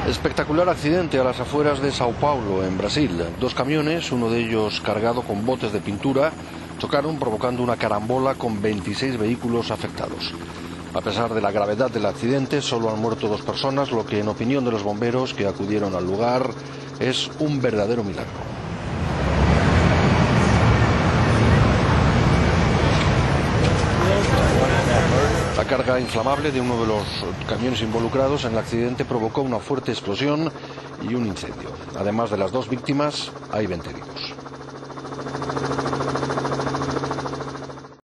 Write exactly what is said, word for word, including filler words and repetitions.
Espectacular accidente a las afueras de Sao Paulo, en Brasil. Dos camiones, uno de ellos cargado con botes de pintura, chocaron provocando una carambola con veintiséis vehículos afectados. A pesar de la gravedad del accidente, solo han muerto dos personas, lo que en opinión de los bomberos que acudieron al lugar es un verdadero milagro. La carga inflamable de uno de los camiones involucrados en el accidente provocó una fuerte explosión y un incendio. Además de las dos víctimas, hay veinte heridos.